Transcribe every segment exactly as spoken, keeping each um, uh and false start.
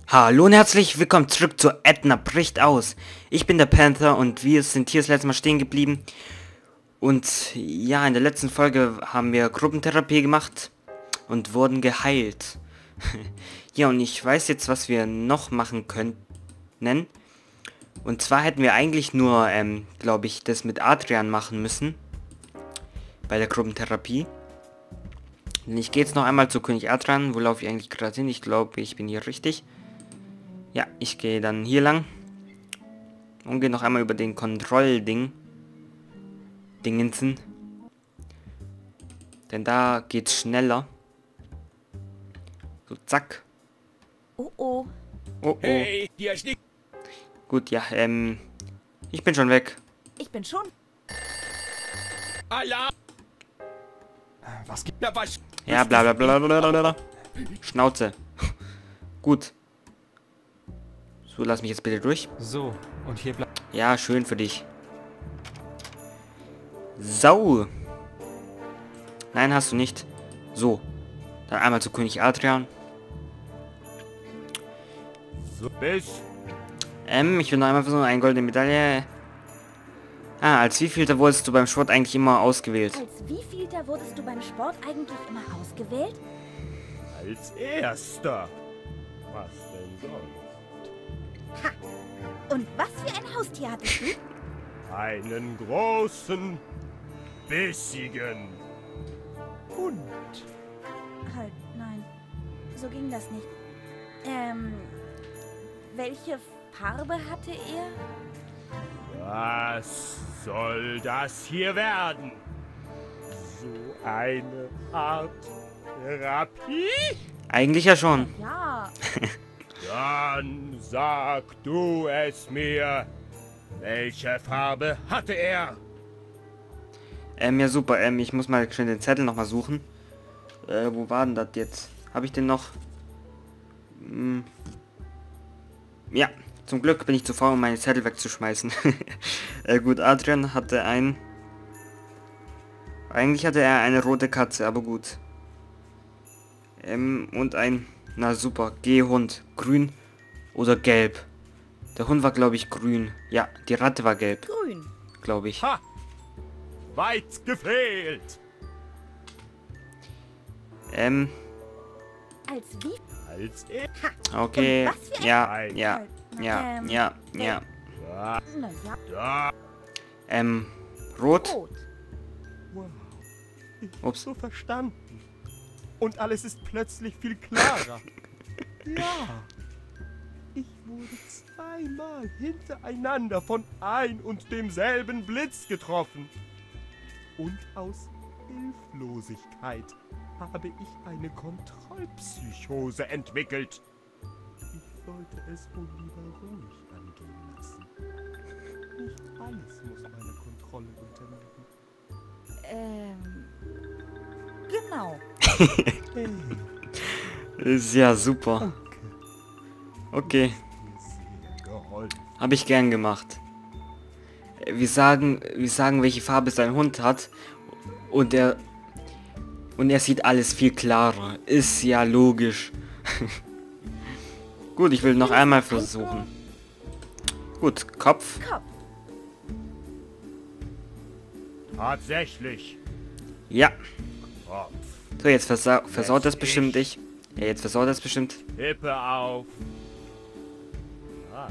Hallo und herzlich willkommen zurück zu Edna bricht aus. Ich bin der Panther und wir sind hier das letzte Mal stehen geblieben. Und ja, in der letzten Folge haben wir Gruppentherapie gemacht und wurden geheilt. Ja, und ich weiß jetzt, was wir noch machen können. Und zwar hätten wir eigentlich nur, ähm, glaube ich, das mit Adrian machen müssen. Bei der Gruppentherapie. Und ich gehe jetzt noch einmal zu König Adrian. Wo laufe ich eigentlich gerade hin? Ich glaube, ich bin hier richtig. Ja, ich gehe dann hier lang. Und gehe noch einmal über den Kontrollding. Dingensen. Denn da geht's schneller. So, zack. Oh oh. Oh oh. Hey, hier ist nicht. Gut, ja, ähm. Ich bin schon weg. Ich bin schon. Alarm! Was gibt Na was? Ja, bla bla bla bla bla bla. Schnauze. Gut. So, lass mich jetzt bitte durch. so? Und hier bleibt. Ja, schön für dich. Sau. Nein, hast du nicht. So. Dann einmal zu König Adrian. So bis. Ähm, ich will noch einmal versuchen, eine goldene Medaille. Ah, als wievielter wurdest du beim Sport eigentlich immer ausgewählt? Als wievielter wurdest du beim Sport eigentlich immer ausgewählt? Als erster. Was denn sonst? Ha! Und was für ein Haustier hattest du? Einen großen, bissigen Hund. Halt, nein. So ging das nicht. Ähm, welche Farbe hatte er? Was soll das hier werden? So eine Art Therapie? Eigentlich ja schon. Ja, Dann sag du es mir. Welche Farbe hatte er? Ähm, ja super. Ähm, ich muss mal schnell den Zettel nochmal suchen. Äh, wo war denn das jetzt? Habe ich den noch? Hm. Ja, zum Glück bin ich zu faul, um meine Zettel wegzuschmeißen. äh, gut, Adrian hatte ein... Eigentlich hatte er eine rote Katze, aber gut. Ähm, und ein... Na super, Gehhund. Grün oder gelb? Der Hund war, glaube ich, grün. Ja, die Ratte war gelb, grün. glaube ich. Ha! Weit gefehlt! Ähm, Als wie? Als er... okay. Und was für ein- Ja, ja, Halt, ja, ähm, ja, ja. Da, Na ja, da. Ähm, rot? rot. Wow. Ich Ups. so verstanden. Und alles ist plötzlich viel klarer. Ja. Ich wurde zweimal hintereinander von ein und demselben Blitz getroffen. Und aus Hilflosigkeit habe ich eine Kontrollpsychose entwickelt. Ich sollte es wohl lieber ruhig angehen lassen. Nicht alles muss meiner Kontrolle unterliegen. Ähm, genau. Hey, Ist ja super. danke. Okay, Mir sehr geholfen. habe ich gern gemacht. Äh, Wir sagen, wir sagen, welche Farbe sein Hund hat. Und er... Und er sieht alles viel klarer. Ist ja logisch. Gut, ich will noch einmal versuchen. Gut, Kopf. Kopf. Tatsächlich. Ja. Kopf. So, jetzt versa versaut das bestimmt ich. Ja, jetzt versaut das bestimmt. Tippe auf. Ah.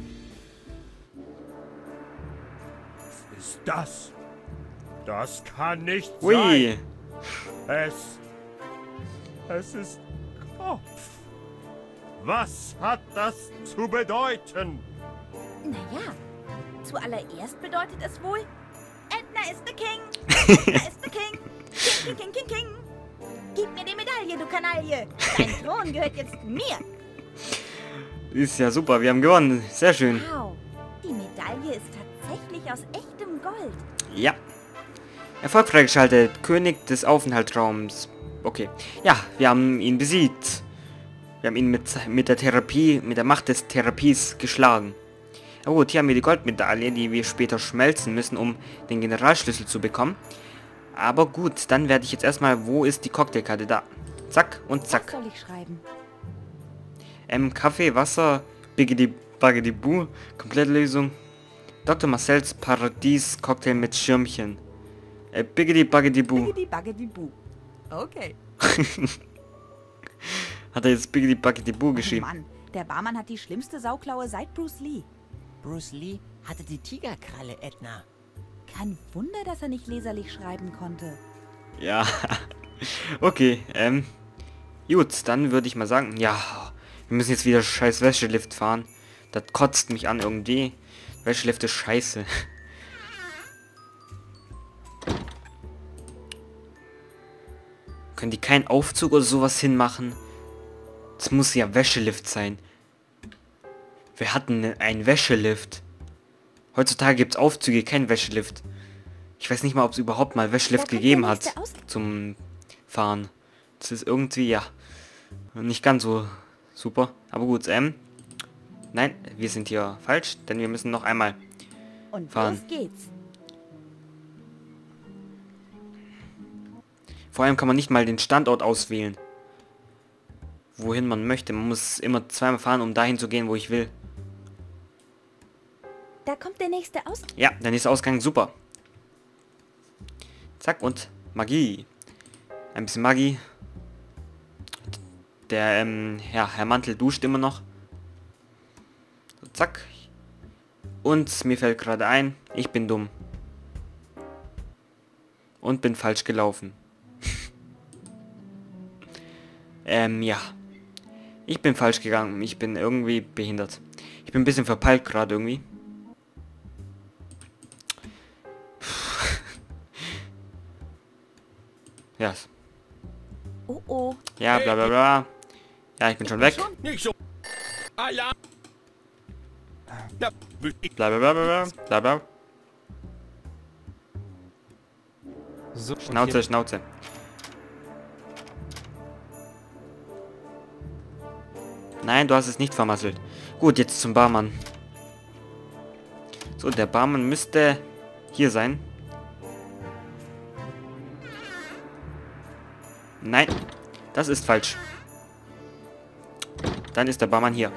Was ist das? Das kann nicht Ui. sein. Es... Es ist Kopf. Was hat das zu bedeuten? Naja, zuallererst bedeutet es wohl, Edna ist the King. Edna ist the King. King, King, King, King, King. Gib mir die Medaille, du Kanaille. Dein Thron gehört jetzt mir. Ist ja super, wir haben gewonnen. Sehr schön. Wow, die Medaille ist tatsächlich aus echtem Gold. Ja. Erfolg freigeschaltet. König des Aufenthaltsraums. Okay. Ja, wir haben ihn besiegt. Wir haben ihn mit, mit der Therapie, mit der Macht des Therapies geschlagen. Ja gut, hier haben wir die Goldmedaille, die wir später schmelzen müssen, um den Generalschlüssel zu bekommen. Aber gut, dann werde ich jetzt erstmal... Wo ist die Cocktailkarte? Da. Zack und zack. Was soll ich schreiben? Ähm, Kaffee, Wasser, Biggity Baggity Boo, Komplettlösung. Doktor Marcells Paradies-Cocktail mit Schirmchen. Äh, Biggity Baggity Boo. Biggity Baggity Boo. Okay. Hat er jetzt Biggity Baggity Boo Oh geschrieben? Mann, der Barmann hat die schlimmste Sauklaue seit Bruce Lee. Bruce Lee hatte die Tigerkralle, Edna. Kein Wunder, dass er nicht leserlich schreiben konnte. Ja. Okay, ähm. Gut, dann würde ich mal sagen, ja, wir müssen jetzt wieder scheiß Wäschelift fahren. Das kotzt mich an irgendwie. Wäschelift ist scheiße. Können die keinen Aufzug oder sowas hinmachen? Das muss ja Wäschelift sein. Wir hatten einen Wäschelift. Heutzutage gibt es Aufzüge, kein Wäschelift. Ich weiß nicht mal, ob es überhaupt mal Wäschelift Da kommt gegeben der hat nächste Aus- zum Fahren. Das ist irgendwie, ja, nicht ganz so super. Aber gut, ähm, nein, wir sind hier falsch, denn wir müssen noch einmal Und fahren. los geht's. Vor allem kann man nicht mal den Standort auswählen, wohin man möchte. Man muss immer zweimal fahren, um dahin zu gehen, wo ich will. Da kommt der nächste Aus... Ja, der nächste Ausgang, super. Zack, und Magie. Ein bisschen Magie. Der, ähm, ja, Herr Mantel duscht immer noch. So, zack. Und mir fällt gerade ein, ich bin dumm. Und bin falsch gelaufen. ähm, ja. Ich bin falsch gegangen. Ich bin irgendwie behindert. Ich bin ein bisschen verpeilt gerade irgendwie. Ja. Oh oh. Ja, bla bla bla. Ja, ich bin schon weg. Nicht so. Alarm. Ja, ich Bla bla bla bla bla bla. So, und Schnauze, hier- Schnauze. Nein, du hast es nicht vermasselt. Gut, jetzt zum Barmann. So, der Barmann müsste hier sein. Nein, das ist falsch. Dann ist der Barmann hier.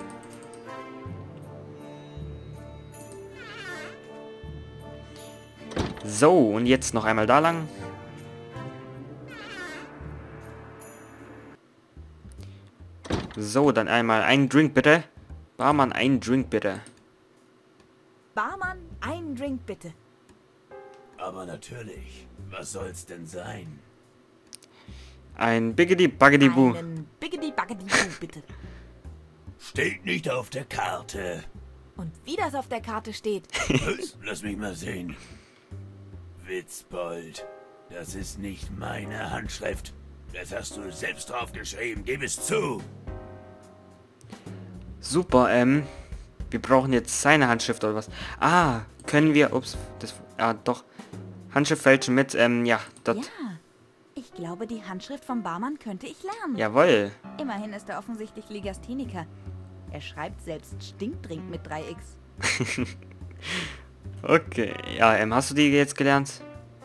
So, und jetzt noch einmal da lang. So, dann einmal einen Drink bitte. Barmann, einen Drink bitte. Barmann, einen Drink bitte. Aber natürlich. Was soll's denn sein? Ein Biggity Baggity Boo. Einen Biggity Baggity Boo bitte. Steht nicht auf der Karte. Und wie das auf der Karte steht. Was? Lass mich mal sehen. Witzbold. Das ist nicht meine Handschrift. Das hast du selbst draufgeschrieben. Gib es zu. Super, ähm. Wir brauchen jetzt seine Handschrift oder was? Ah, können wir. Ups, das. Ah, doch. Handschrift fälschen mit, ähm, ja, dort. Ja, ich glaube, die Handschrift vom Barmann könnte ich lernen. Jawohl. Immerhin ist er offensichtlich Legastheniker. Er schreibt selbst Stinkdrink mit drei X. Okay, ja, ähm, hast du die jetzt gelernt?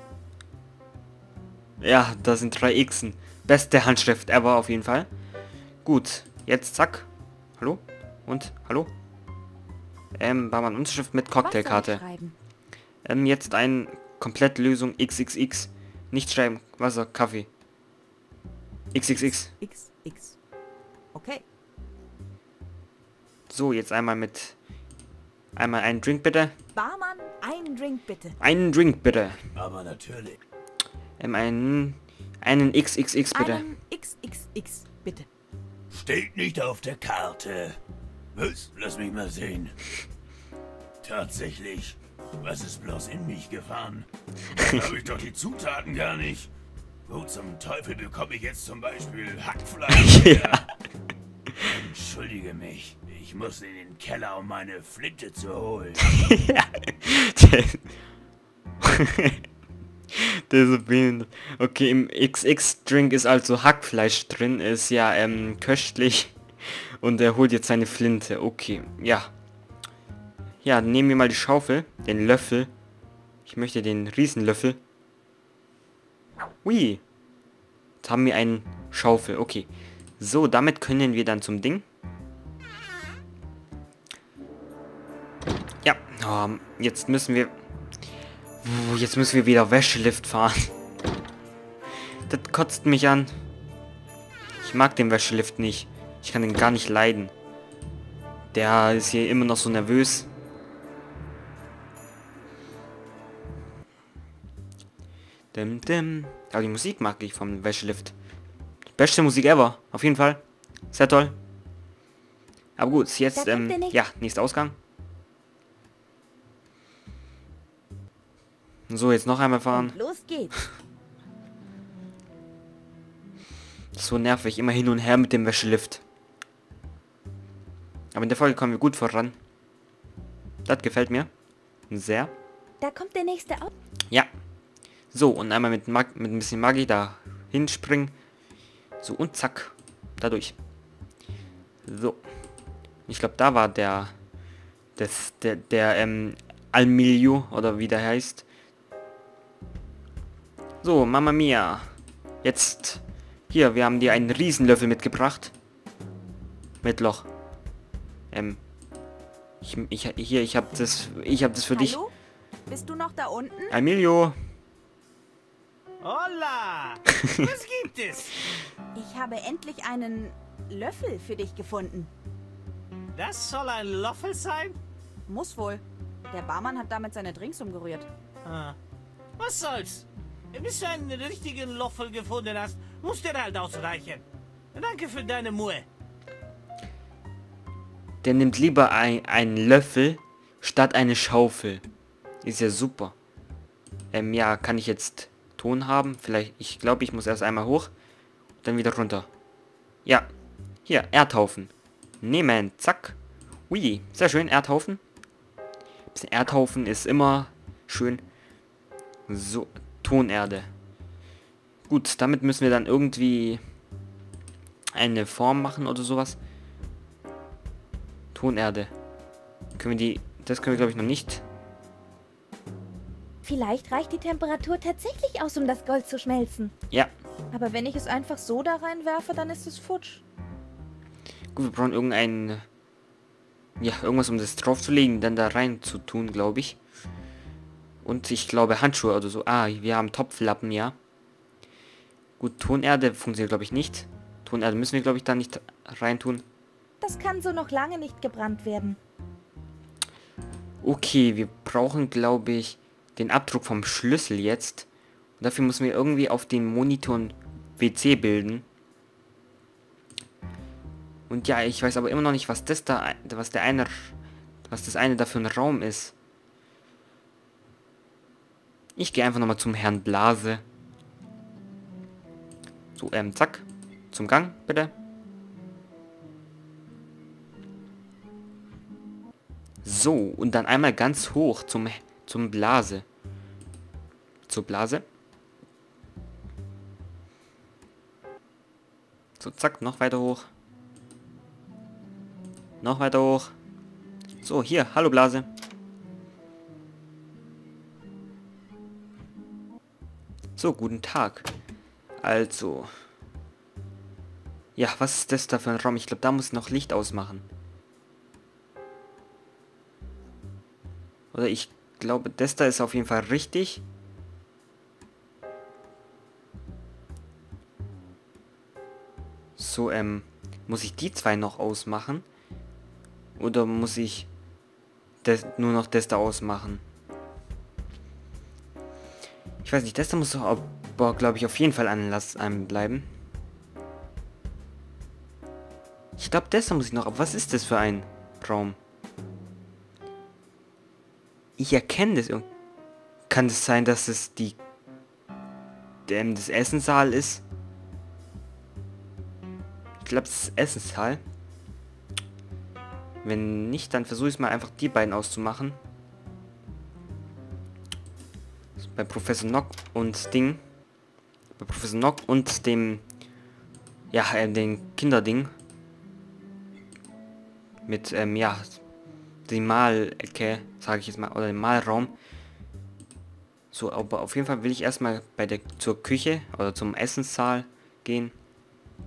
Ja, da sind drei Xen. Beste Handschrift ever auf jeden Fall. Gut, jetzt zack. Hallo? Und, hallo? Ähm, Barmann Unterschrift mit Was soll Cocktailkarte. ich schreiben? Ähm, jetzt ein Komplettlösung X X X. Nicht schreiben, Wasser, Kaffee. X X X. X, X. Okay. So, jetzt einmal mit... Einmal einen Drink bitte. Barmann, einen Drink bitte. Einen Drink bitte. Aber natürlich. Ähm, einen... Einen X X X bitte. Einen X X X bitte. Steht nicht auf der Karte. Was? Lass mich mal sehen. Tatsächlich. Was ist bloß in mich gefahren? Habe ich doch die Zutaten gar nicht. Wo zum Teufel bekomme ich jetzt zum Beispiel Hackfleisch her? Entschuldige mich. Ich muss in den Keller, um meine Flinte zu holen. Der ist so behindert. Okay, im X X-Drink ist also Hackfleisch drin. Ist ja, ähm, köstlich. Und er holt jetzt seine Flinte. Okay, ja. Ja, dann nehmen wir mal die Schaufel. Den Löffel. Ich möchte den Riesenlöffel. Ui. Jetzt haben wir einen Schaufel. Okay. So, damit können wir dann zum Ding. Ja, oh, jetzt müssen wir... Jetzt müssen wir wieder Wäschelift fahren. Das kotzt mich an. Ich mag den Wäschelift nicht. Ich kann den gar nicht leiden. Der ist hier immer noch so nervös. Dim, dim. Aber die Musik mag ich vom Wäschelift. Beste Musik ever. Auf jeden Fall. Sehr toll. Aber gut, jetzt, ähm, ja, nächster Ausgang. So, jetzt noch einmal fahren. Und los geht's. So nervig, immer hin und her mit dem Wäschelift. Aber in der Folge kommen wir gut voran. Das gefällt mir. Sehr. Da kommt der nächste Au. Ja. So, und einmal mit, Mag mit ein bisschen Magie da hinspringen. So, und zack. Dadurch. So. Ich glaube, da war der... Das, der, der, ähm, Almilio, oder wie der heißt. So, Mama Mia. Jetzt... Hier, wir haben dir einen Riesenlöffel mitgebracht. Mit Loch. Ähm. Ich, ich, hier, ich habe das, ich habe das für dich. Hallo? Bist du noch da unten? Emilio. Hola! Was gibt es? Ich habe endlich einen Löffel für dich gefunden. Das soll ein Löffel sein? Muss wohl. Der Barmann hat damit seine Drinks umgerührt. Ah. Was soll's? Bis du einen richtigen Löffel gefunden hast, muss der halt ausreichen. Danke für deine Mühe. Der nimmt lieber ein, einen Löffel statt eine Schaufel. Ist ja super. Ähm, ja, kann ich jetzt Ton haben? Vielleicht, ich glaube, ich muss erst einmal hoch, dann wieder runter. Ja, hier, Erdhaufen. Nehmen, zack. Ui, sehr schön, Erdhaufen. Bisschen Erdhaufen ist immer schön. So, Tonerde. Gut, damit müssen wir dann irgendwie eine Form machen oder sowas. Tonerde. Können wir die... Das können wir, glaube ich, noch nicht. Vielleicht reicht die Temperatur tatsächlich aus, um das Gold zu schmelzen. Ja. Aber wenn ich es einfach so da reinwerfe, dann ist es futsch. Gut, wir brauchen irgendein... Ja, irgendwas, um das draufzulegen, dann da rein zu tun, glaube ich. Und ich glaube Handschuhe oder so. Ah, wir haben Topflappen, ja. Gut, Tonerde funktioniert, glaube ich, nicht. Tonerde müssen wir, glaube ich, da nicht reintun. Das kann so noch lange nicht gebrannt werden. Okay, wir brauchen, glaube ich, den Abdruck vom Schlüssel jetzt. Und dafür müssen wir irgendwie auf den Monitor ein W C bilden. Und ja, ich weiß aber immer noch nicht, was das da, was der eine, was das eine da für ein Raum ist. Ich gehe einfach nochmal zum Herrn Blase. So, ähm, zack. Zum Gang, bitte. So, und dann einmal ganz hoch zum, zum Blase. Zur Blase. So, zack, noch weiter hoch. Noch weiter hoch. So, hier, hallo Blase. So, guten Tag. Also. Ja, was ist das da für ein Raum? Ich glaube, da muss noch Licht ausmachen. Oder ich glaube, das da ist auf jeden Fall richtig. So, ähm, muss ich die zwei noch ausmachen? Oder muss ich das, nur noch das da ausmachen? Ich weiß nicht, das da muss doch aber, glaube ich, auf jeden Fall Anlass einem bleiben. Ich glaube, das da muss ich noch... Aber was ist das für ein Raum? Ich erkenne das irgendwie. Kann es sein, dass es die... Ähm, das Essenssaal ist? Ich glaube, das ist Essenssaal. Wenn nicht, dann versuche ich es mal einfach die beiden auszumachen. Also bei Professor Nock und Ding. Bei Professor Nock und dem... Ja, äh, den Kinderding. Mit, ähm, ja... die Malecke, sage ich jetzt mal, oder den Malraum. So, aber auf jeden Fall will ich erstmal bei der zur Küche oder zum Essenssaal gehen.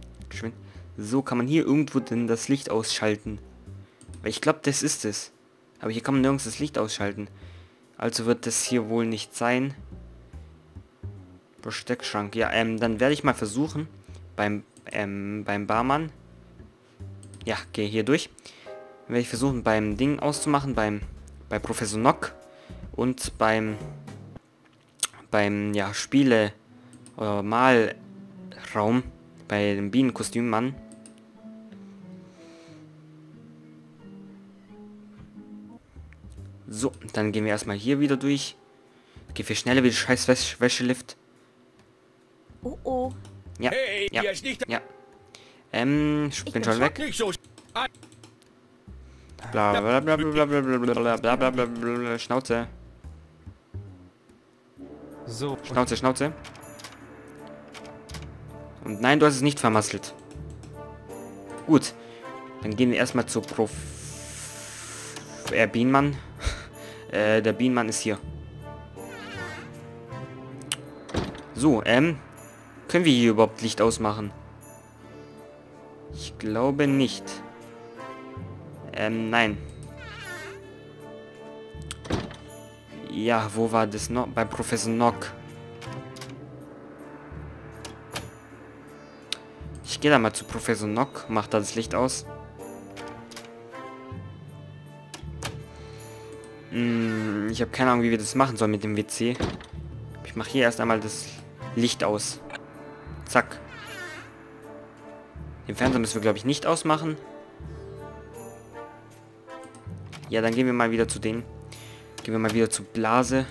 So kann man hier irgendwo denn das Licht ausschalten. Weil ich glaube, das ist es. Aber hier kann man nirgends das Licht ausschalten. Also wird das hier wohl nicht sein. Besteckschrank. Ja, ähm, dann werde ich mal versuchen, beim, ähm, beim Barmann. Ja, gehe hier durch. Dann werde ich versuchen, beim Ding auszumachen, beim, bei Professor Nock und beim, beim, ja, Spiele- oder Malraum, bei dem Bienenkostümmann. So, dann gehen wir erstmal hier wieder durch. Geht viel schneller wie der scheiß Wäsch Wäschelift. Oh oh. Ja, Hey, ja, hier ist nicht... ja. Ähm, ich bin schon weg. Nicht so... Bla bla bla bla bla bla bla bla bla bla bla bla. Schnauze. So. Schnauze, Schnauze. Und nein, du hast es nicht vermasselt. Gut. Dann gehen wir erstmal zu Prof... Äh, Bienenmann. äh, der Bienenmann ist hier. So, ähm... können wir hier überhaupt Licht ausmachen? Ich glaube nicht. Ähm, nein. Ja, wo war das noch? Bei Professor Nock. Ich gehe da mal zu Professor Nock, mach da das Licht aus. Hm, ich habe keine Ahnung, wie wir das machen sollen mit dem W C. Ich mache hier erst einmal das Licht aus. Zack. Den Fernseher müssen wir, glaube ich, nicht ausmachen. Ja, dann gehen wir mal wieder zu denen. Gehen wir mal wieder zu Blase.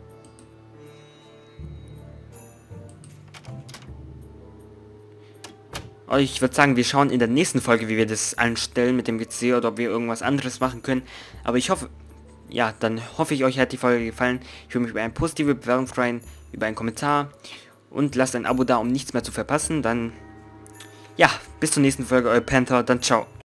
Oh, ich würde sagen, wir schauen in der nächsten Folge, wie wir das anstellen mit dem W C oder ob wir irgendwas anderes machen können. Aber ich hoffe, ja, dann hoffe ich, euch hat die Folge gefallen. Ich würde mich über eine positive Bewertung freuen, über einen Kommentar. Und lasst ein Abo da, um nichts mehr zu verpassen. Dann, ja, bis zur nächsten Folge, euer Panther. Dann ciao.